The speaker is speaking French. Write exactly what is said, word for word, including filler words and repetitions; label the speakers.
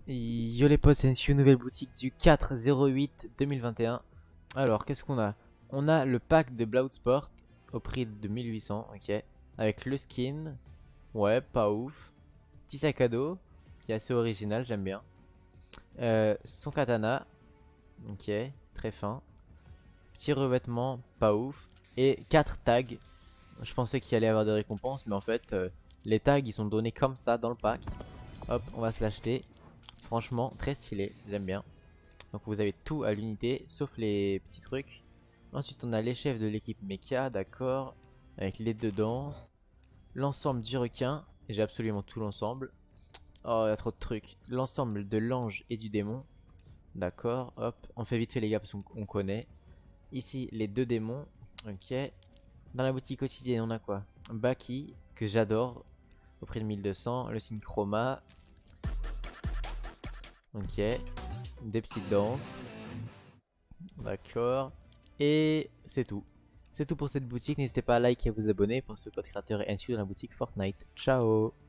Speaker 1: Yo les potes, c'est une nouvelle boutique du quatre zéro huit deux mille vingt et un. Alors, qu'est-ce qu'on a? On a le pack de Bloodsport au prix de mille huit cents, ok. Avec le skin, ouais, pas ouf. Petit sac à dos, qui est assez original, j'aime bien. Euh, son katana, ok, très fin. Petit revêtement, pas ouf. Et quatre tags. Je pensais qu'il allait y avoir des récompenses, mais en fait, euh, les tags ils sont donnés comme ça dans le pack. Hop, on va se l'acheter. Franchement, très stylé, j'aime bien. Donc vous avez tout à l'unité, sauf les petits trucs. Ensuite, on a les chefs de l'équipe Mecha, d'accord. Avec les deux danses. L'ensemble du requin. J'ai absolument tout l'ensemble. Oh, il y a trop de trucs. L'ensemble de l'ange et du démon. D'accord, hop. On fait vite fait les gars parce qu'on connaît. Ici, les deux démons. Ok. Dans la boutique quotidienne, on a quoi? Baki, que j'adore. Au prix de mille deux cents. Le signe chroma. Ok. Des petites danses. D'accord. Et c'est tout. C'est tout pour cette boutique. N'hésitez pas à liker et à vous abonner pour ce code créateur et ainsi dans la boutique Fortnite. Ciao!